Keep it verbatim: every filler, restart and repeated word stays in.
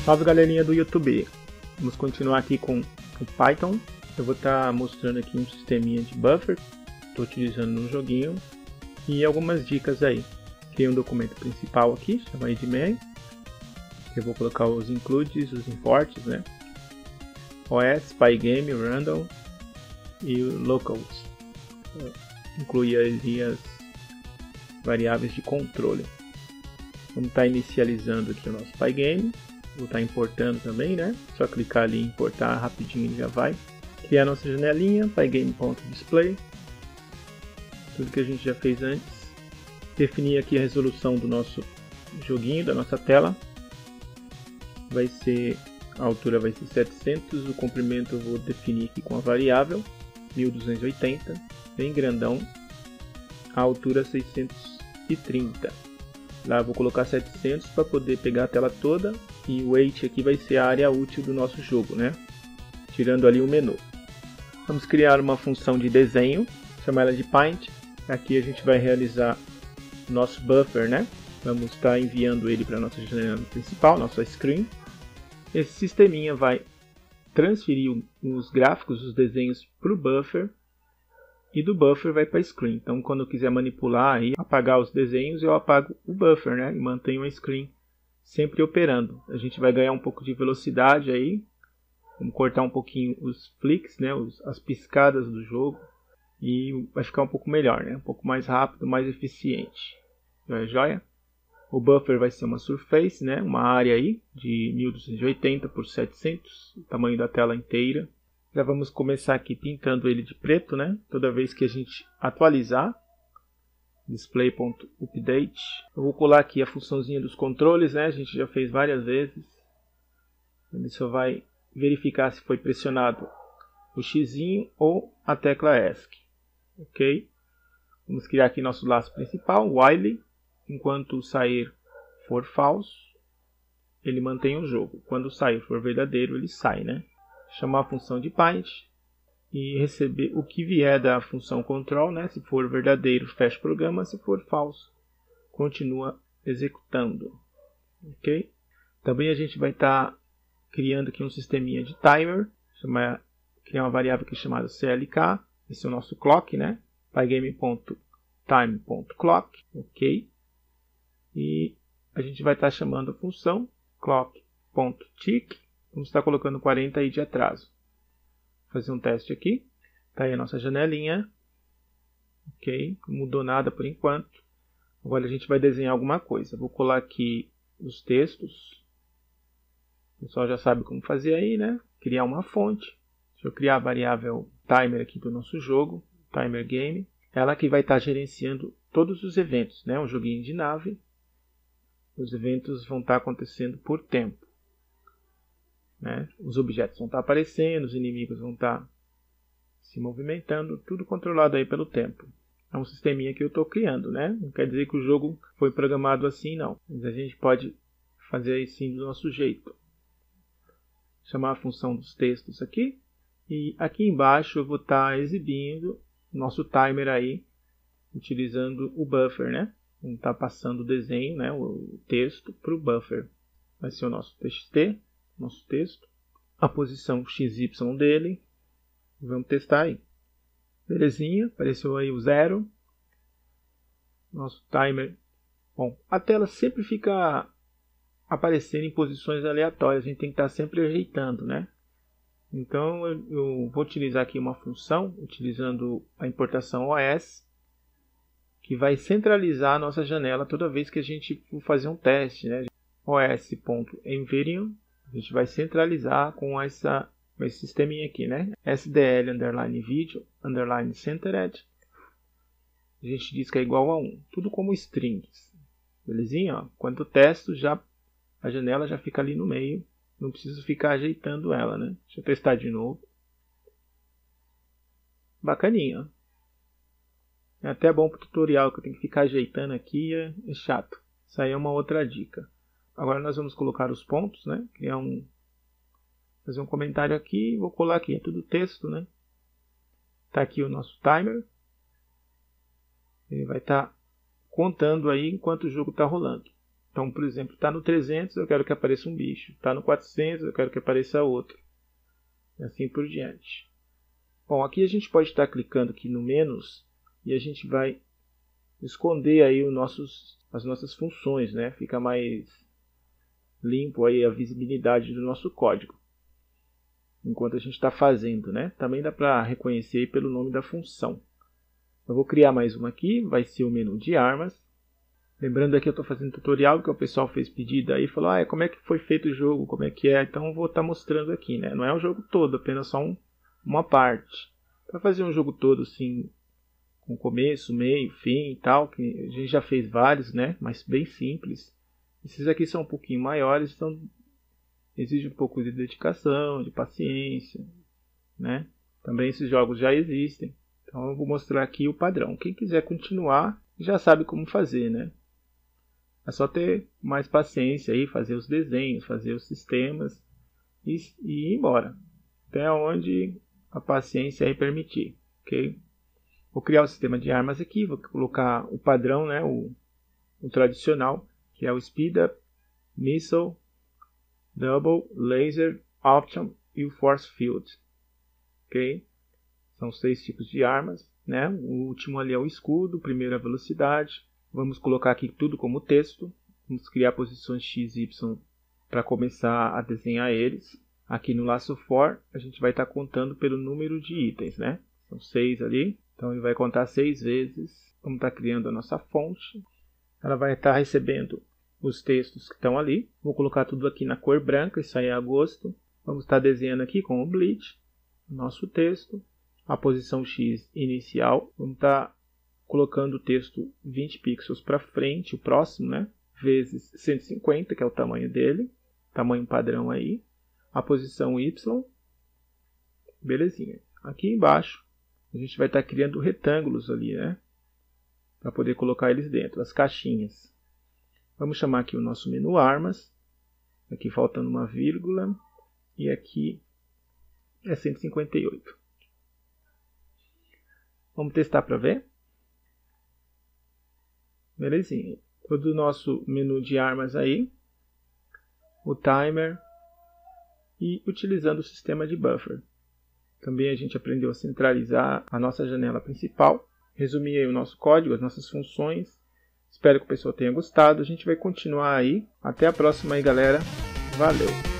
Salve galerinha do YouTube, vamos continuar aqui com o Python. Eu vou estar tá mostrando aqui um sisteminha de buffer, estou utilizando no joguinho, e algumas dicas aí. Criei um documento principal aqui, chama de main. Eu vou colocar os includes, os imports, né? O S, Pygame, Random e locals. Incluir ali as variáveis de controle. Vamos estar tá inicializando aqui o nosso Pygame. Vou estar tá importando também, né? Só clicar ali em importar rapidinho ele já vai. Criar nossa janelinha, pygame.display. Tudo que a gente já fez antes. Definir aqui a resolução do nosso joguinho, da nossa tela. Vai ser, a altura vai ser setecentos, o comprimento eu vou definir aqui com a variável mil duzentos e oitenta, bem grandão. A altura seiscentos e trinta. Lá eu vou colocar setecentos para poder pegar a tela toda. E o weight aqui vai ser a área útil do nosso jogo, né? Tirando ali o menu. Vamos criar uma função de desenho, chamar ela de paint. Aqui a gente vai realizar o nosso buffer, né? Vamos estar enviando ele para a nossa janela principal, nossa screen. Esse sisteminha vai transferir os gráficos, os desenhos para o buffer. E do buffer vai para a screen. Então quando eu quiser manipular e apagar os desenhos, eu apago o buffer, né? E mantenho a screen sempre operando. A gente vai ganhar um pouco de velocidade aí. Vamos cortar um pouquinho os flicks, né? Os, as piscadas do jogo. E vai ficar um pouco melhor, né? Um pouco mais rápido, mais eficiente. Joia, joia? O buffer vai ser uma surface, né? Uma área aí de mil duzentos e oitenta por setecentos. O tamanho da tela inteira. Já vamos começar aqui pintando ele de preto, né? Toda vez que a gente atualizar. Display.update. Eu vou colar aqui a funçãozinha dos controles, né? A gente já fez várias vezes. Ele só vai verificar se foi pressionado o xizinho ou a tecla ESC. Ok? Vamos criar aqui nosso laço principal, while. Enquanto o sair for falso, ele mantém o jogo. Quando o sair for verdadeiro, ele sai, né? Chamar a função de paint. E receber o que vier da função control, né? Se for verdadeiro, fecha o programa. Se for falso, continua executando. Ok? Também a gente vai estar tá criando aqui um sisteminha de timer. Chamar, criar uma variável aqui chamada C L K. Esse é o nosso clock, né? Pygame.time.clock. Ok? E a gente vai estar tá chamando a função clock.tick. Vamos estar tá colocando quarenta aí de atraso. Fazer um teste aqui. Tá aí a nossa janelinha. Ok, não mudou nada por enquanto. Agora a gente vai desenhar alguma coisa. Vou colar aqui os textos. O pessoal já sabe como fazer aí, né? Criar uma fonte. Deixa eu criar a variável timer aqui do nosso jogo. Timer game. Ela que vai estar gerenciando todos os eventos, né? Um joguinho de nave. Os eventos vão estar acontecendo por tempo. Né? Os objetos vão estar aparecendo, os inimigos vão estar se movimentando, tudo controlado aí pelo tempo. É um sisteminha que eu estou criando, né? Não quer dizer que o jogo foi programado assim, não. Mas a gente pode fazer assim do nosso jeito. Chamar a função dos textos aqui. E aqui embaixo eu vou estar exibindo o nosso timer aí, utilizando o buffer, né? Vamos estar passando o desenho, né? O texto para o buffer. Vai ser o nosso T X T. Nosso texto, a posição X Y dele, vamos testar aí. Belezinha, apareceu aí o zero, nosso timer. Bom, a tela sempre fica aparecendo em posições aleatórias, a gente tem que estar sempre ajeitando, né? Então eu, eu vou utilizar aqui uma função, utilizando a importação O S, que vai centralizar a nossa janela toda vez que a gente for fazer um teste, né? os.environment. A gente vai centralizar com essa, esse sisteminha aqui, né? S D L underline video underline centered. A gente diz que é igual a um. Tudo como strings. Belezinha? Ó. Quando eu testo, já, a janela já fica ali no meio. Não preciso ficar ajeitando ela, né? Deixa eu testar de novo. Bacaninha. É até bom para o tutorial, que eu tenho que ficar ajeitando aqui. É, é chato. Isso aí é uma outra dica. Agora nós vamos colocar os pontos, né? Criar um, fazer um comentário aqui, vou colar aqui, é tudo texto, né? Tá aqui o nosso timer. Ele vai estar contando aí enquanto o jogo está rolando. Então, por exemplo, está no trezentos, eu quero que apareça um bicho. Está no quatrocentos, eu quero que apareça outro. E assim por diante. Bom, aqui a gente pode estar clicando aqui no menos e a gente vai esconder aí os nossos, as nossas funções, né? Fica mais limpo aí a visibilidade do nosso código enquanto a gente está fazendo, né? Também dá para reconhecer pelo nome da função. Eu vou criar mais uma aqui, vai ser o menu de armas. Lembrando aqui eu estou fazendo tutorial que o pessoal fez pedido aí, falou, ah, como é que foi feito o jogo, como é que é, então eu vou estar mostrando aqui, né? Não é o jogo todo, apenas só um, uma parte. Para fazer um jogo todo assim, com começo, meio, fim e tal, que a gente já fez vários, né? Mas bem simples. Esses aqui são um pouquinho maiores, então exige um pouco de dedicação, de paciência, né? Também esses jogos já existem. Então eu vou mostrar aqui o padrão. Quem quiser continuar já sabe como fazer, né? É só ter mais paciência aí, fazer os desenhos, fazer os sistemas e, e ir embora. Até onde a paciência aí permitir, ok? Vou criar o sistema de armas aqui, vou colocar o padrão, né? O, o tradicional, que é o Speed Up, Missile, Double, Laser, Option e o Force Field. Ok? São seis tipos de armas, né? O último ali é o escudo, o primeiro é a velocidade. Vamos colocar aqui tudo como texto. Vamos criar posições X e Y para começar a desenhar eles. Aqui no laço for, a gente vai estar contando pelo número de itens, né? São seis ali. Então ele vai contar seis vezes. Vamos estar criando a nossa fonte. Ela vai estar recebendo os textos que estão ali. Vou colocar tudo aqui na cor branca, isso aí é agosto. Vamos estar desenhando aqui com o Bleach o nosso texto. A posição X inicial. Vamos estar colocando o texto vinte pixels para frente, o próximo, né? Vezes cento e cinquenta, que é o tamanho dele. Tamanho padrão aí. A posição Y. Belezinha. Aqui embaixo a gente vai estar criando retângulos ali, né? Para poder colocar eles dentro, as caixinhas. Vamos chamar aqui o nosso menu armas. Aqui faltando uma vírgula. E aqui é cento e cinquenta e oito. Vamos testar para ver? Belezinha. Todo o nosso menu de armas aí. O timer. E utilizando o sistema de buffer. Também a gente aprendeu a centralizar a nossa janela principal. Resumi aí o nosso código, as nossas funções. Espero que o pessoal tenha gostado. A gente vai continuar aí. Até a próxima aí, galera. Valeu!